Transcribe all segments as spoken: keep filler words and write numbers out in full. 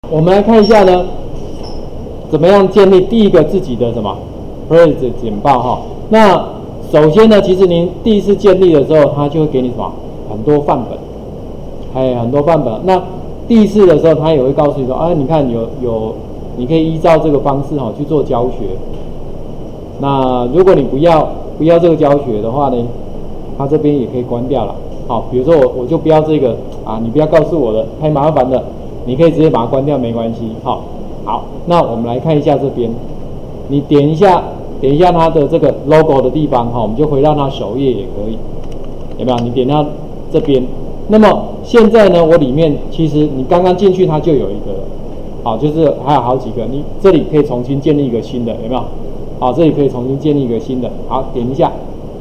我们来看一下呢，怎么样建立第一个自己的什么 Press 简报哈。那首先呢，其实您第一次建立的时候，它就会给你什么很多范本，哎，很多范本。那第一次的时候，它也会告诉你说，啊，你看有有，你可以依照这个方式哈去做教学。那如果你不要不要这个教学的话呢，它这边也可以关掉了。好，比如说我我就不要这个啊，你不要告诉我的，太麻烦的，你可以直接把它关掉，没关系。好，好，那我们来看一下这边，你点一下点一下它的这个 logo 的地方哈，我们就回到它首页也可以，有没有？你点到这边，那么现在呢，我里面其实你刚刚进去它就有一个了，好，就是还有好几个，你这里可以重新建立一个新的，有没有？好，这里可以重新建立一个新的，好，点一下。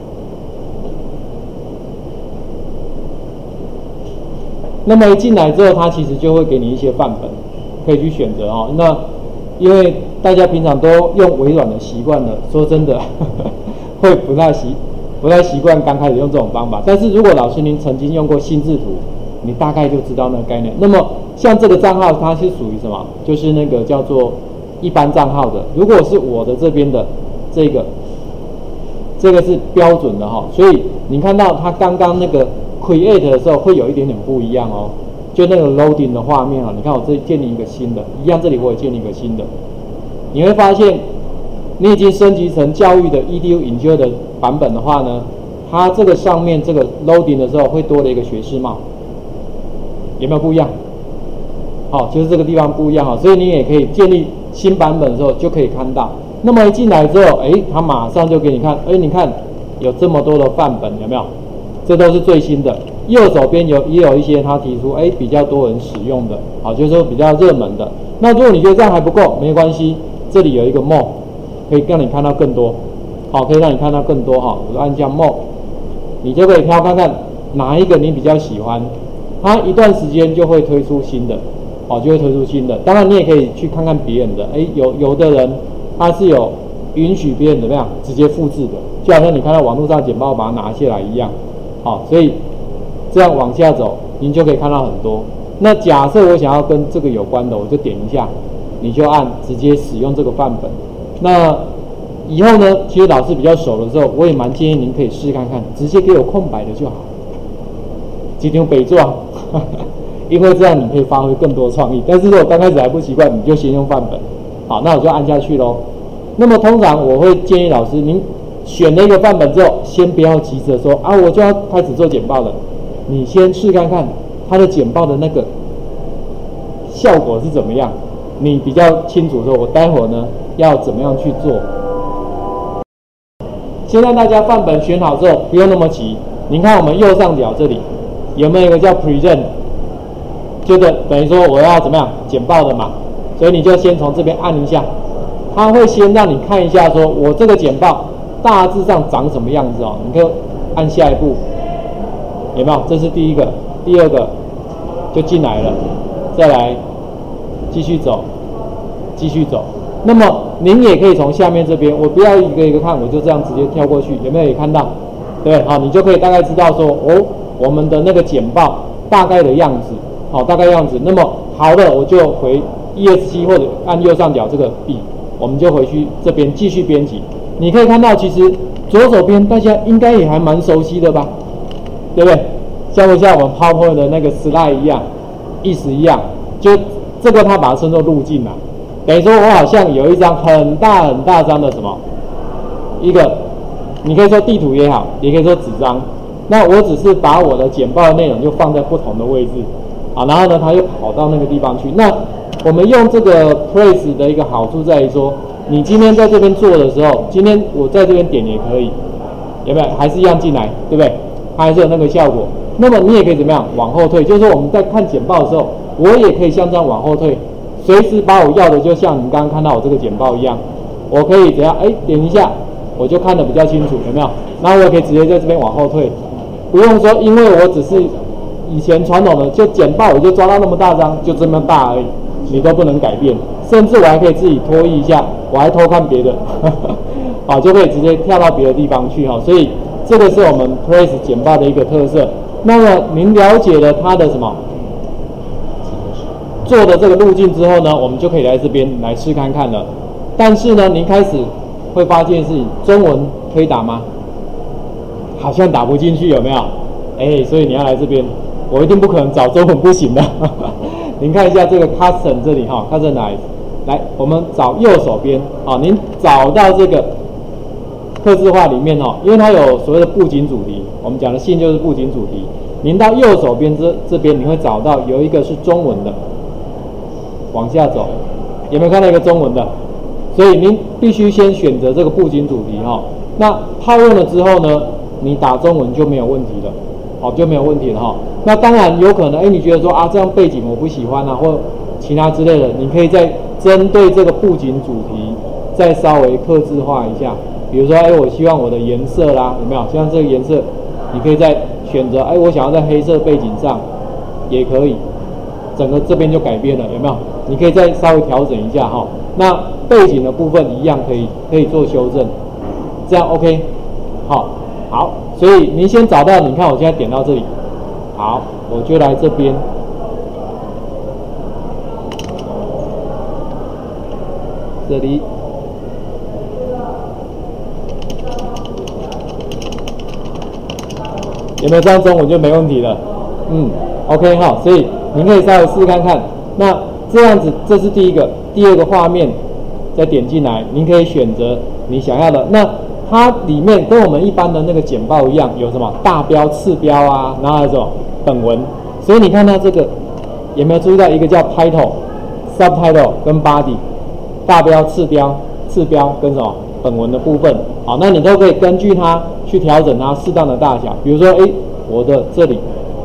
那么一进来之后，它其实就会给你一些范本，可以去选择哦。那因为大家平常都用微软的习惯了，说真的，呵呵会不太习不太习惯刚开始用这种方法。但是如果老师您曾经用过心智图，你大概就知道那个概念。那么像这个账号，它是属于什么？就是那个叫做一般账号的。如果是我的这边的这个，这个是标准的哈、哦。所以你看到它刚刚那个。Create 的时候会有一点点不一样哦，就那个 loading 的画面啊，你看我这里建立一个新的，一样这里我也建立一个新的，你会发现你已经升级成教育的 E D U Endure 的版本的话呢，它这个上面这个 loading 的时候会多了一个学士帽，有没有不一样？好，就是这个地方不一样哈，所以你也可以建立新版本的时候就可以看到。那么一进来之后，哎，它马上就给你看，哎，你看有这么多的范本，有没有？这都是最新的，右手边有也有一些他提出，哎，比较多人使用的，好，就是说比较热门的。那如果你觉得这样还不够，没关系，这里有一个 more， 可以让你看到更多，好，可以让你看到更多哈。我按下 more， 你就可以挑看看哪一个你比较喜欢，它一段时间就会推出新的，好，就会推出新的。当然你也可以去看看别人的，哎，有有的人他是有允许别人怎么样直接复制的，就好像你看到网络上简报把它拿下来一样。好，所以这样往下走，您就可以看到很多。那假设我想要跟这个有关的，我就点一下，你就按直接使用这个范本。那以后呢，其实老师比较熟的时候，我也蛮建议您可以试看看，直接给我空白的就好，几条北状，因为这样你可以发挥更多创意。但是如果刚开始还不习惯，你就先用范本。好，那我就按下去咯。那么通常我会建议老师，您选了一个范本之后，先不要急着说啊，我就要开始做简报了。你先试看看它的简报的那个效果是怎么样，你比较清楚说，我待会儿呢要怎么样去做。现在大家范本选好之后，不用那么急。您看我们右上角这里有没有一个叫 Present， 就是等于说我要怎么样简报的嘛，所以你就先从这边按一下，它会先让你看一下说我这个简报大致上长什么样子哦，你可以按下一步，有没有？这是第一个，第二个就进来了，再来继续走，继续走。那么您也可以从下面这边，我不要一个一个看，我就这样直接跳过去，有没有也看到？对，好，你就可以大概知道说，哦，我们的那个简报大概的样子，好，大概样子。那么好的，我就回 E S C 或者按右上角这个 B， 我们就回去这边继续编辑。你可以看到，其实左手边大家应该也还蛮熟悉的吧，对不对？像不像我们 PowerPoint 的那个 slide 一样，意思一样？就这个它把它称作路径啦，等于说我好像有一张很大很大张的什么一个，你可以说地图也好，也可以说纸张。那我只是把我的简报的内容就放在不同的位置，啊，然后呢，它又跑到那个地方去。那我们用这个 Press 的一个好处在于说，你今天在这边做的时候，今天我在这边点也可以，有没有？还是一样进来，对不对？它还是有那个效果。那么你也可以怎么样往后退？就是说我们在看简报的时候，我也可以像这样往后退，随时把我要的，就像你刚刚看到我这个简报一样，我可以怎样？哎，点一下，我就看得比较清楚，有没有？然后我也可以直接在这边往后退，不用说，因为我只是以前传统的就简报，我就抓到那么大张，就这么大而已，你都不能改变。甚至我还可以自己拖移一下，我还偷看别的，好，就可以直接跳到别的地方去哈。所以这个是我们 Press 简报的一个特色。那么您了解了它的什么做的这个路径之后呢，我们就可以来这边来试看看了。但是呢，您开始会发现是中文可以打吗？好像打不进去，有没有？哎，所以你要来这边，我一定不可能找中文不行的。您看一下这个 custom 这里哈 ，customize， 来，我们找右手边啊，您找到这个客制化里面哈，因为它有所谓的布景主题，我们讲的信就是布景主题。您到右手边这这边，你会找到有一个是中文的，往下走，有没有看到一个中文的？所以您必须先选择这个布景主题哈。那套用了之后呢，你打中文就没有问题了，好，就没有问题了哈。那当然有可能，哎，你觉得说啊，这样背景我不喜欢啊，或其他之类的，你可以再针对这个布景主题再稍微客制化一下。比如说，哎，我希望我的颜色啦，有没有？像这个颜色，你可以再选择，哎，我想要在黑色背景上，也可以，整个这边就改变了，有没有？你可以再稍微调整一下哈。那背景的部分一样可以可以做修正，这样 OK， 好，好，所以您先找到，你看我现在点到这里，好，我就来这边，这里。有没有这样中文就没问题了？嗯 ，OK 哈，所以您可以稍微试看看。那这样子，这是第一个，第二个画面，再点进来，您可以选择你想要的。那它里面跟我们一般的那个简报一样，有什么大标、次标啊，然后还有什么本文。所以你看到这个有没有注意到一个叫 title、subtitle 跟 body， 大标、次标、次标跟什么本文的部分。好，那你都可以根据它去调整它适当的大小。比如说，哎，我的这里。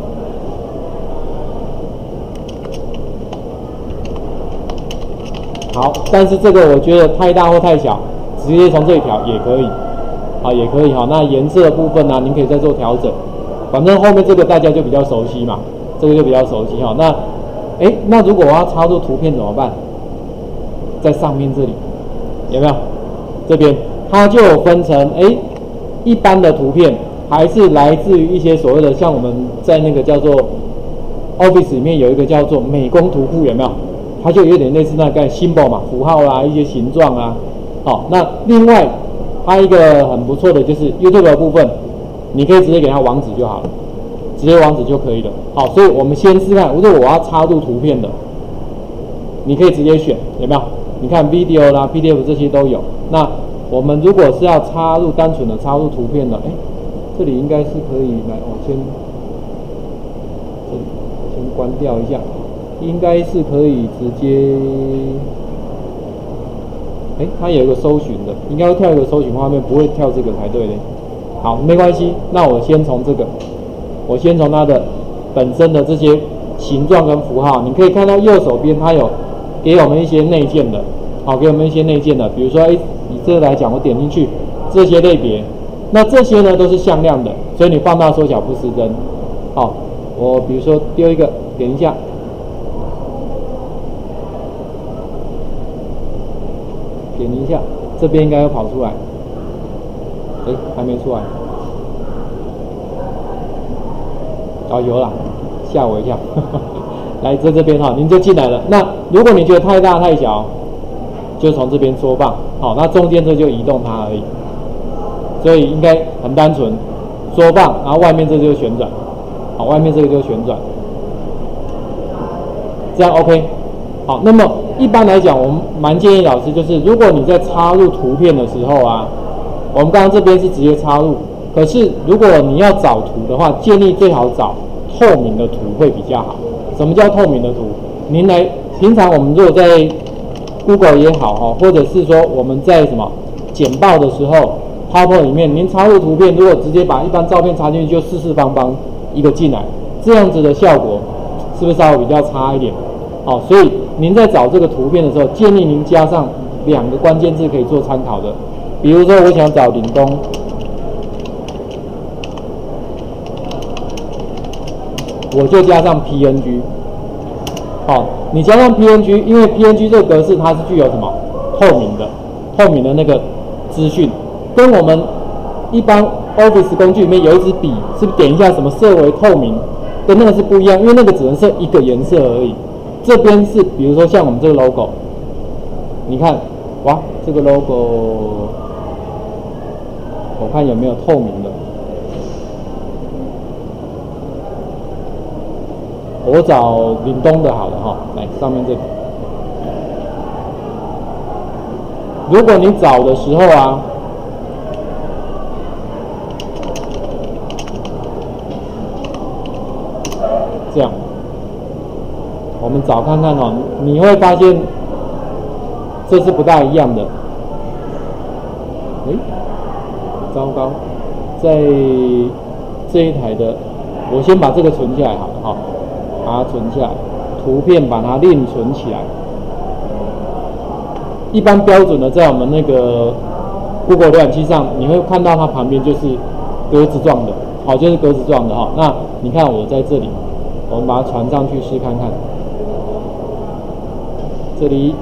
好，但是这个我觉得太大或太小，直接从这里调也可以，啊，也可以哈。那颜色的部分呢、啊，您可以再做调整。反正后面这个大家就比较熟悉嘛，这个就比较熟悉哈。那，哎，那如果我要插入图片怎么办？在上面这里有没有？这边它就有分成，哎，一般的图片，还是来自于一些所谓的像我们在那个叫做 Office 里面有一个叫做美工图库，有没有？它就有点类似那个 symbol 嘛，符号啦，一些形状啊。好，那另外它一个很不错的就是 YouTube 的部分，你可以直接给它网址就好了，直接网址就可以了。好，所以我们先试看，如果我要插入图片的，你可以直接选，有没有？你看 video 啦、P D F 这些都有。那我们如果是要插入单纯的插入图片的，哎，这里应该是可以来，我先这里先关掉一下。应该是可以直接，哎，它有一个搜寻的，应该会跳一个搜寻画面，不会跳这个才对的。好，没关系，那我先从这个，我先从它的本身的这些形状跟符号，你可以看到右手边它有给我们一些内建的，好，给我们一些内建的，比如说，哎，以这个来讲，我点进去这些类别，那这些呢都是向量的，所以你放大缩小不失真。好，我比如说丢一个，点一下。点一下，这边应该会跑出来。哎，还没出来。哦，有了，吓我一跳。来，在这边哈，您就进来了。那如果你觉得太大太小，就从这边缩放。好，那中间这就移动它而已。所以应该很单纯，缩放，然后外面这就旋转。好，外面这个就旋转。这样 OK。好，那么一般来讲，我们蛮建议老师就是，如果你在插入图片的时候啊，我们刚刚这边是直接插入，可是如果你要找图的话，建议最好找透明的图会比较好。什么叫透明的图？您来，平常我们如果在 Google 也好哈，或者是说我们在什么简报的时候 ，PowerPoint 里面您插入图片，如果直接把一般照片插进去，就四四方方一个进来，这样子的效果是不是稍微比较差一点？好，所以您在找这个图片的时候，建议您加上两个关键字可以做参考的，比如说我想找领工，我就加上 P N G。好，你加上 P N G， 因为 P N G 这个格式它是具有什么透明的，透明的那个资讯，跟我们一般 Office 工具里面有一支笔，是不是点一下什么色为透明，跟那个是不一样，因为那个只能设一个颜色而已。 这边是比如说像我们这个 logo， 你看，哇，这个 logo， 我看有没有透明的。我找岭东的好了哈，来上面这个。如果你找的时候啊，这样，我们找看看哦，你会发现这是不大一样的。诶，糟糕，在这一台的，我先把这个存下来好了哈。把它存下来，图片把它另存起来。一般标准的，在我们那个 Google 浏览器上，你会看到它旁边就是格子状的，好，就是格子状的哈。那你看我在这里，我们把它传上去试看看。这里，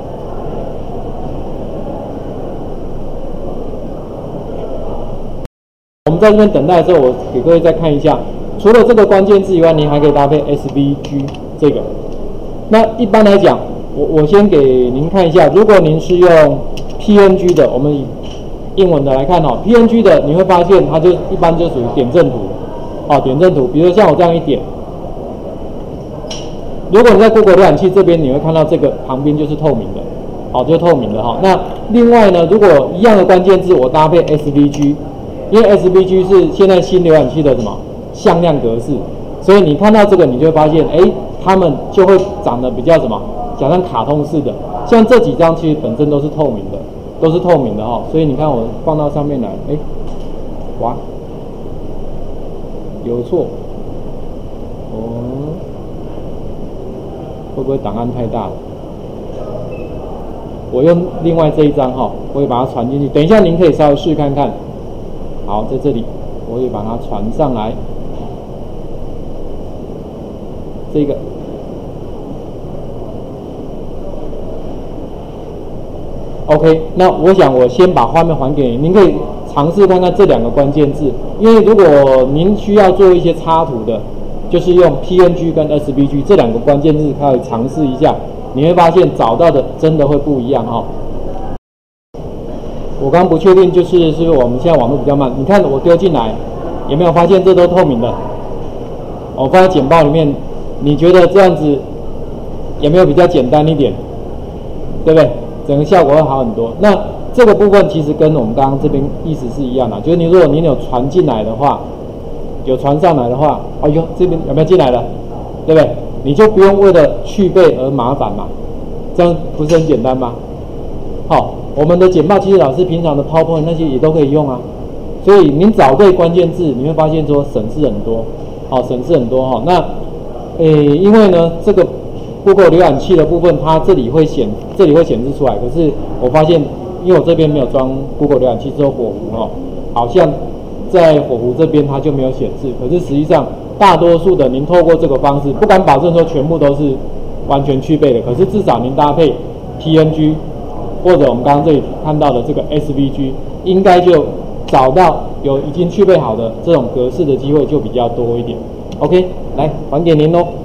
我们在这边等待的时候，我给各位再看一下。除了这个关键字以外，您还可以搭配 S V G 这个。那一般来讲，我我先给您看一下，如果您是用 P N G 的，我们以英文的来看哦 ，P N G 的你会发现它就一般就属于点阵图，哦，点阵图。比如像我这样一点，如果你在 Google 浏览器这边，你会看到这个旁边就是透明的，好，就是透明的哈。那另外呢，如果一样的关键字，我搭配 S V G， 因为 S V G 是现在新浏览器的什么？向量格式，所以你看到这个，你就会发现，哎，它们就会长得比较什么，讲像卡通式的。像这几张其实本身都是透明的，都是透明的哈、哦。所以你看我放到上面来，哎，哇，有错，哦，会不会档案太大了？我用另外这一张哈、哦，我会把它传进去。等一下您可以稍微试看看。好，在这里我会把它传上来。这个 ，OK， 那我想我先把画面还给您，您可以尝试看看这两个关键字，因为如果您需要做一些插图的，就是用 P N G 跟 S V G 这两个关键字，可以尝试一下，你会发现找到的真的会不一样哈、哦。我刚刚不确定，就是是不是我们现在网络比较慢？你看我丢进来，有没有发现这都透明的？我放在简报里面。你觉得这样子有没有比较简单一点？对不对？整个效果会好很多。那这个部分其实跟我们刚刚这边意思是一样的，就是你如果你有传进来的话，有传上来的话，哎呦，这边有没有进来了？对不对？你就不用为了去背而麻烦嘛，这样不是很简单吗？好，我们的简报其实老师平常的 PowerPoint 那些也都可以用啊。所以您找对关键字，你会发现说省事很多，好，省事很多哈。那诶，因为呢，这个 Google 浏览器的部分，它这里会显，这里会显示出来。可是我发现，因为我这边没有装 Google 浏览器，只有火狐哦，好像在火狐这边它就没有显示。可是实际上，大多数的您透过这个方式，不敢保证说全部都是完全具备的，可是至少您搭配 P N G 或者我们刚刚这里看到的这个 S V G， 应该就找到有已经具备好的这种格式的机会就比较多一点。OK， 来还给您喽。